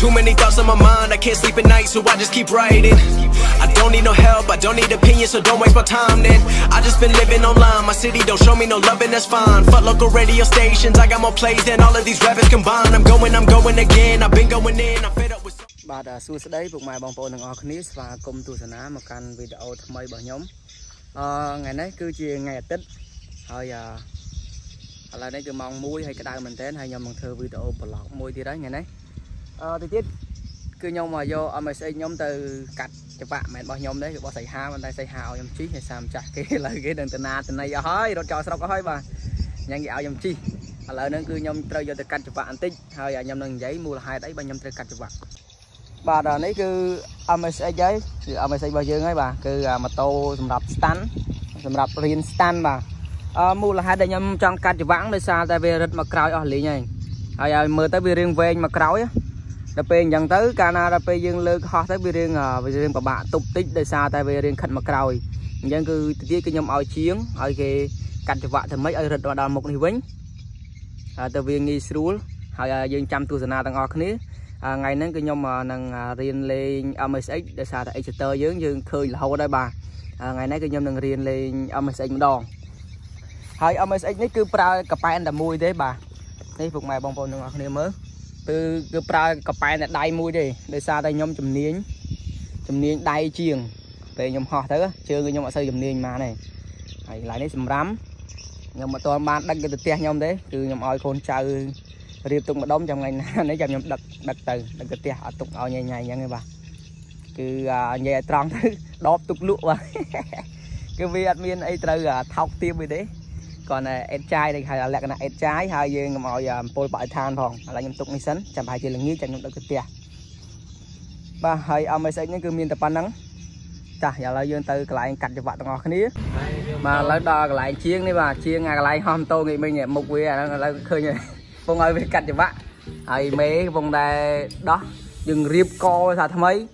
Too many thoughts on my mind, I can't sleep at night, so I just keep writing. I don't need no help, I don't need opinions, so don't waste my time then. I just been living online, my city don't show me no love and that's fine. Fuck local radio stations, I got more plays than all of these rappers combined. I'm going again, I've been going in, I'm fed up with. បាទសួស្តីពុកម៉ែបងប្អូនទាំងអស់គ្នាស្វាគមន៍ទស្សនាមកកាន់វីដេអូថ្មីរបស់ខ្ញុំថ្ងៃនេះគឺជាថ្ងៃអាទិត្យហើយឥឡូវនេះគឺម៉ោង 1 ហើយក្តៅមែនតើហើយខ្ញុំនឹងធ្វើវីដេអូប្លុកមួយទៀតហើយថ្ងៃនេះទៅទៀតគឺខ្ញុំមកយក MSX ខ្ញុំទៅកាត់ច្បាក់មិនរបស់ខ្ញុំទេគឺរបស់សៃហាប៉ុន្តែសៃហាឲ្យខ្ញុំជីហើយសាមចាស់គេឥឡូវគេនឹងតាណាតណៃអស់ហើយរត់ចោលស្រុកអស់ហើយបាទញ៉ាំគេឲ្យខ្ញុំជីឥឡូវហ្នឹងគឺខ្ញុំត្រូវយកទៅកាត់ច្បាក់បន្តិចហើយខ្ញុំនឹងនិយាយមូលហេតុអីបាទខ្ញុំត្រូវកាត់ច្បាក់បាទនេះគឺ MSX ហើយគឺ MSX របស់យើងហើយបាទគឺម៉ូតូសម្រាប់ stand សម្រាប់រៀន stand បាទមូលហេតុដែលខ្ញុំចង់កាត់ច្បាំងដោយសារតែវារឹតមកក្រោយអស់លេងហើយមើលទៅវារៀងវែងមកក្រោយដល់ពេលអញ្ចឹងទៅកាលណាដល់ពេលយើងលើកហោះទៅវារៀងពិបាកទប់តិចដោយសារតែវារៀងខិតមកក្រោយអញ្ចឹងគឺទៅទៀតគឺខ្ញុំឲ្យជាងឲ្យគេកាត់ច្បាក់ទៅមិនឲ្យរឹតមកដល់មុខនេះវិញទៅវាងាយស្រួលហើយយើងចាំទស្សនាទាំងអស់គ្នាថ្ងៃហ្នឹងគឺខ្ញុំនឹងរៀនលេង MSX ដោយសារតែ Exeter យើងឃើញរហូតហើយបាទថ្ងៃនេះគឺខ្ញុំនឹងរៀនលេង MSX ម្ដងហើយ MSX នេះគឺប្រើកប៉ែនតែមួយទេបាទនេះពុកម៉ែបងប្អូនទាំងអស់គ្នាមើលគឺប្រើកប៉ែនតែដៃមួយទេដោយសារតែខ្ញុំជំនាញដៃជាងពេលខ្ញុំហោះទៅជើងខ្ញុំអត់សូវជំនាញបានទេហើយកន្លែងនេះសម្រាប់ខ្ញុំមិនទាន់បានដឹកទៅផ្ទះខ្ញុំទេគឺខ្ញុំឲ្យកូនចៅរៀបទុកម្ដុំចាំថ្ងៃណានេះចាំខ្ញុំដឹកទៅផ្ទះអត់ទុកឲ្យញ៉ៃអញ្ចឹងទេបាទគឺនិយាយឲ្យត្រង់ទៅដបទុកលក់បាទគឺវាអត់មានអីត្រូវថោកទាបទេគាត់អេតចាយនេះហៅលក្ខណៈអេតចាយហើយយើងកុំឲ្យអំពុលបរិស្ថានផងឥឡូវខ្ញុំទុកនេះសិនចាំប្រហែលជាល្ងាចចាំខ្ញុំដឹកទៅផ្ទះបាទហើយ MSX នេះគឺមានតែប៉ុណ្្នឹងចាស់ឥឡូវយើងទៅកន្លែងកាត់ច្បាក់ទាំងអស់គ្នាបាទឥឡូវដល់កន្លែងជាងនេះបាទជាងកន្លែងហោះម៉ូតូងាយមិញមុខវាអាហ្នឹងឥឡូវឃើញហើយពងឲ្យវាកាត់ច្បាក់ហើយមេកំពុងតែដោះយើងរៀបកថាថ្មី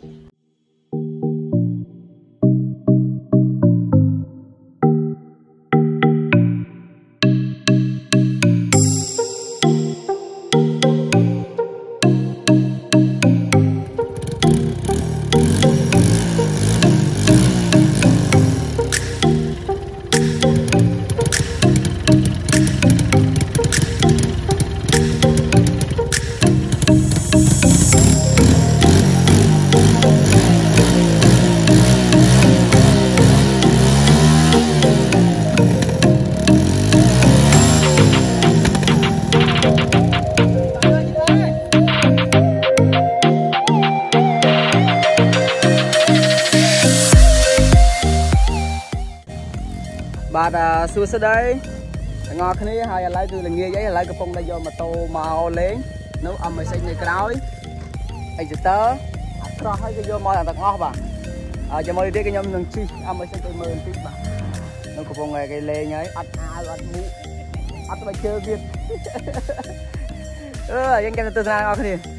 បាទសួស្តីទាំងអស់គ្នាហើយឥឡូវគឺល្ងាចអីឥឡូវកំពុងតែយកម៉ូតូមកលេងនៅ MSX នៅក្រោយ Exeter អត់ក្រោះហើយគឺយកមកទាំងអស់បាទជាមួយទៀតគឺខ្ញុំនឹងជិះ MSX ទៅមើលបន្តិចបាទនៅកំពុងតែគេលេងហើយអត់អាវអត់មូអត់ទៅជើងទៀតយើងចាំទៅទស្សនាទាំងអស់គ្នា